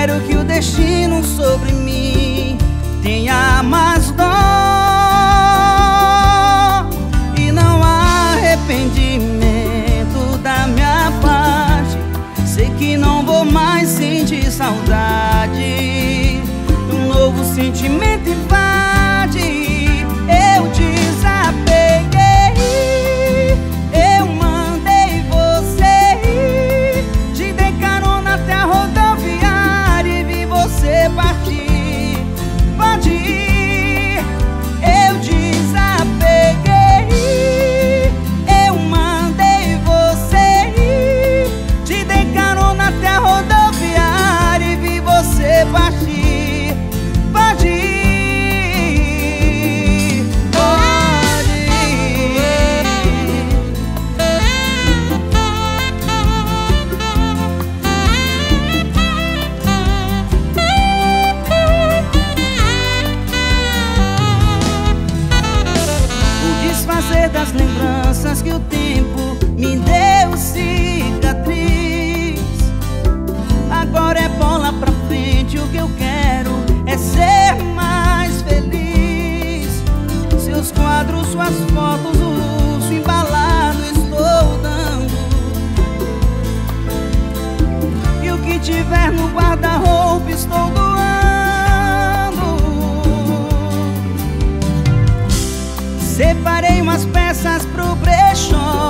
quero que o destino sobre mim tenha mais dó e não há arrependimento da minha parte. Sei que não vou mais sentir saudade, um novo sentimento invade. Eu desapeguei, eu mandei você ir, te dei carona até a rodoviária e vi você partir. Pode ir. Eu desapeguei, eu mandei você ir, te dei carona até a rodoviária e vi você partir. Pode ir. Desfazer das lembranças que o tempo me deu cicatriz. Agora é bola pra frente, o que eu quero é ser mais feliz. Seus quadros, suas fotos, o luxo embalado estou dando, e o que tiver no guarda-roupa estou doando. Separei umas peças pro brechó